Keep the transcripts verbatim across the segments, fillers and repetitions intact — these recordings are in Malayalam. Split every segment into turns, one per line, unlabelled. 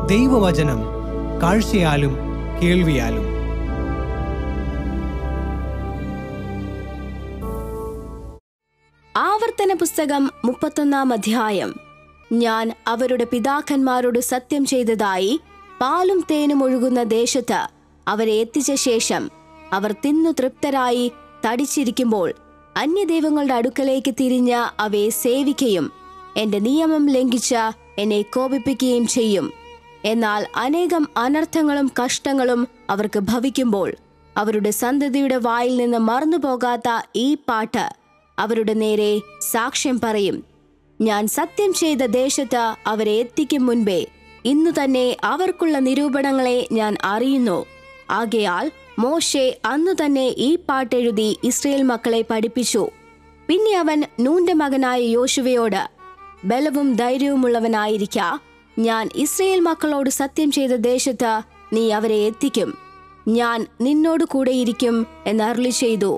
ദൈവവചനം കാഴ്ചയാലും കേൾവിയാലും.
ആവർത്തന പുസ്തകം മുപ്പത്തൊന്നാം അധ്യായം. ഞാൻ അവരുടെ പിതാക്കന്മാരോട് സത്യം ചെയ്തതായി പാലും തേനും ഒഴുകുന്ന ദേശത്ത് അവരെ എത്തിച്ച ശേഷം അവർ തിന്നു തൃപ്തരായി തടിച്ചിരിക്കുമ്പോൾ അന്യദൈവങ്ങളുടെ അടുക്കലേക്ക് തിരിഞ്ഞ് അവയെ സേവിക്കുകയും എന്റെ നിയമം ലംഘിച്ച എന്നെ കോപിപ്പിക്കുകയും ചെയ്യും. എന്നാൽ അനേകം അനർത്ഥങ്ങളും കഷ്ടങ്ങളും അവർക്ക് ഭവിക്കുമ്പോൾ അവരുടെ സന്തതിയുടെ വായിൽ നിന്ന് മറന്നുപോകാത്ത ഈ പാട്ട് അവരുടെ നേരെ സാക്ഷ്യം പറയും. ഞാൻ സത്യം ചെയ്ത ദേശത്ത് അവരെ എത്തിക്കും മുൻപേ ഇന്നു തന്നെ അവർക്കുള്ള നിരൂപണങ്ങളെ ഞാൻ അറിയുന്നു. ആകയാൽ മോശെ അന്നു തന്നെ ഈ പാട്ടെഴുതി ഇസ്രയേൽ മക്കളെ പഠിപ്പിച്ചു. പിന്നെ അവൻ നൂന്റെ മകനായ യോശുവയോട്, ബലവും ധൈര്യവുമുള്ളവനായിരിക്ക, ഞാൻ ഇസ്രയേൽ മക്കളോട് സത്യം ചെയ്ത ദേശത്ത് നീ അവരെ എത്തിക്കും, ഞാൻ നിന്നോട് കൂടെയിരിക്കും എന്നരുളി ചെയ്തു.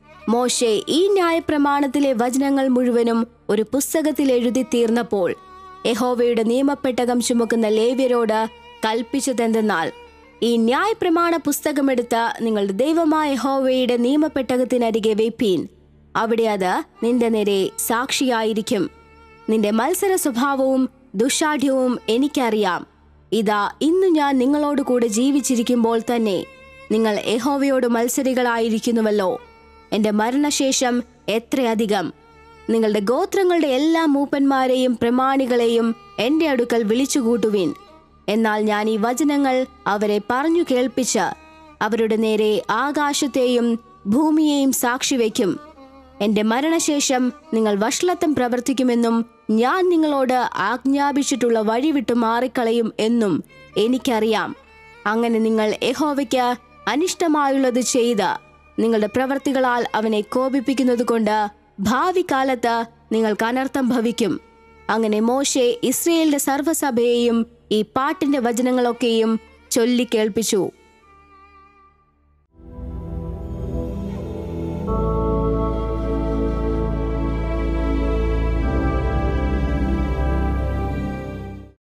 മോശെ ഈ ന്യായപ്രമാണത്തിലെ വചനങ്ങൾ മുഴുവനും ഒരു പുസ്തകത്തിൽ എഴുതി തീർന്നപ്പോൾ യഹോവയുടെ നിയമപ്പെട്ടകം ചുമക്കുന്ന ലേവ്യരോട് കൽപ്പിച്ചതെന്തെന്നാൽ, ഈ ന്യായപ്രമാണ പുസ്തകമെടുത്ത് നിങ്ങളുടെ ദൈവമായ യഹോവയുടെ നിയമപ്പെട്ടകത്തിനരികെ വെപ്പീൻ. അവിടെ അത് നിന്റെ നേരെ സാക്ഷിയായിരിക്കും. നിന്റെ മത്സര സ്വഭാവവും ദുഷാഠ്യവും എനിക്കറിയാം. ഇതാ ഇന്നു ഞാൻ നിങ്ങളോട് കൂടെ ജീവിച്ചിരിക്കുമ്പോൾ തന്നെ നിങ്ങൾ യഹോവയോട് മത്സരികളായിരിക്കുന്നുവല്ലോ. എന്റെ മരണശേഷം എത്രയധികം നിങ്ങളുടെ ഗോത്രങ്ങളുടെ എല്ലാ മൂപ്പന്മാരെയും പ്രമാണികളെയും എന്റെ അടുക്കൽ വിളിച്ചുകൂട്ടുവിൻ. എന്നാൽ ഞാൻ ഈ വചനങ്ങൾ അവരെ പറഞ്ഞു കേൾപ്പിച്ച് അവരുടെ നേരെ ആകാശത്തെയും ഭൂമിയെയും സാക്ഷിവെക്കും. എന്റെ മരണശേഷം നിങ്ങൾ വഷളത്വം പ്രവർത്തിക്കുമെന്നും ഞാൻ നിങ്ങളോട് ആജ്ഞാപിച്ചിട്ടുള്ള വഴി വിട്ടു മാറിക്കളയും എന്നും എനിക്കറിയാം. അങ്ങനെ നിങ്ങൾ യഹോവയ്ക്ക് അനിഷ്ടമായുള്ളത് ചെയ്ത് നിങ്ങളുടെ പ്രവർത്തികളാൽ അവനെ കോപിപ്പിക്കുന്നത് കൊണ്ട് ഭാവി കാലത്ത് നിങ്ങൾക്ക് അനർത്ഥം ഭവിക്കും. അങ്ങനെ മോശെ ഇസ്രയേലിന്റെ സർവ്വസഭയെയും ഈ പാട്ടിന്റെ വചനങ്ങളൊക്കെയും ചൊല്ലിക്കേൾപ്പിച്ചു.